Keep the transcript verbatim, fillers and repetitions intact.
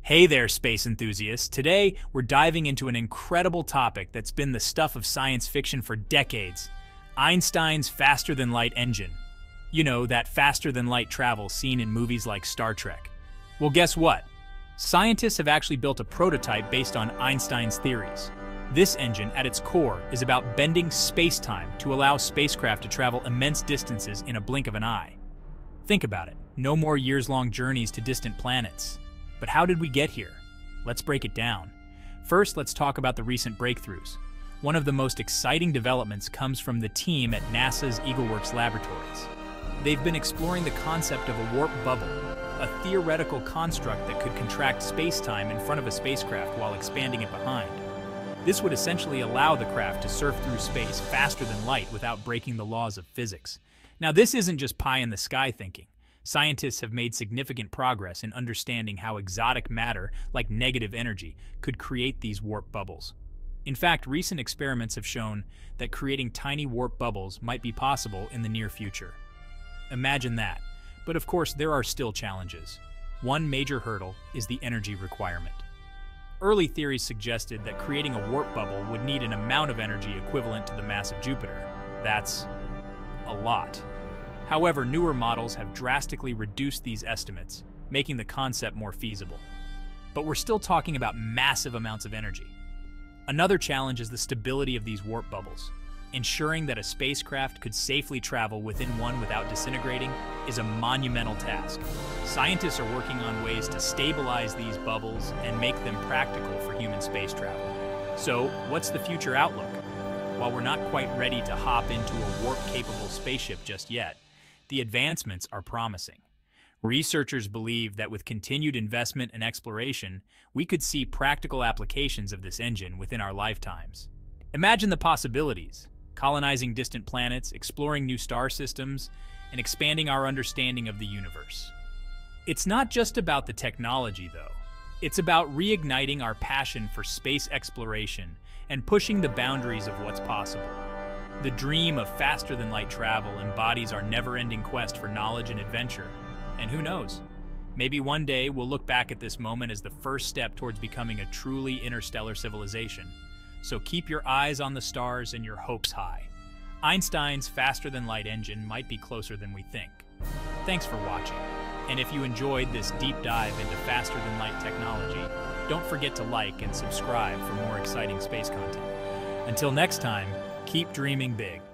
Hey there, space enthusiasts. Today, we're diving into an incredible topic that's been the stuff of science fiction for decades: Einstein's faster-than-light engine. You know, that faster-than-light travel seen in movies like Star Trek. Well, guess what? Scientists have actually built a prototype based on Einstein's theories. This engine, at its core, is about bending space-time to allow spacecraft to travel immense distances in a blink of an eye. Think about it. No more years-long journeys to distant planets. But how did we get here? Let's break it down. First, let's talk about the recent breakthroughs. One of the most exciting developments comes from the team at NASA's Eagleworks Laboratories. They've been exploring the concept of a warp bubble, a theoretical construct that could contract space-time in front of a spacecraft while expanding it behind. This would essentially allow the craft to surf through space faster than light without breaking the laws of physics. Now, this isn't just pie-in-the-sky thinking. Scientists have made significant progress in understanding how exotic matter, like negative energy, could create these warp bubbles. In fact, recent experiments have shown that creating tiny warp bubbles might be possible in the near future. Imagine that. But of course, there are still challenges. One major hurdle is the energy requirement. Early theories suggested that creating a warp bubble would need an amount of energy equivalent to the mass of Jupiter. That's a lot. However, newer models have drastically reduced these estimates, making the concept more feasible. But we're still talking about massive amounts of energy. Another challenge is the stability of these warp bubbles. Ensuring that a spacecraft could safely travel within one without disintegrating is a monumental task. Scientists are working on ways to stabilize these bubbles and make them practical for human space travel. So, what's the future outlook? While we're not quite ready to hop into a warp-capable spaceship just yet, the advancements are promising. Researchers believe that with continued investment and exploration, we could see practical applications of this engine within our lifetimes. Imagine the possibilities: colonizing distant planets, exploring new star systems, and expanding our understanding of the universe. It's not just about the technology, though. It's about reigniting our passion for space exploration and pushing the boundaries of what's possible. The dream of faster-than-light travel embodies our never-ending quest for knowledge and adventure. And who knows? Maybe one day we'll look back at this moment as the first step towards becoming a truly interstellar civilization. So keep your eyes on the stars and your hopes high. Einstein's faster-than-light engine might be closer than we think. Thanks for watching. And if you enjoyed this deep dive into faster-than-light technology, don't forget to like and subscribe for more exciting space content. Until next time, keep dreaming big.